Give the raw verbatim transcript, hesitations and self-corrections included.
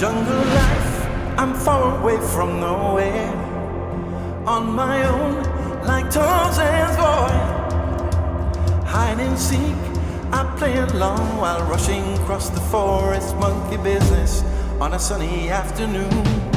Jungle life, I'm far away from nowhere. On my own, like Tarzan's boy. Hide and seek, I play along while rushing across the forest. Monkey business on a sunny afternoon.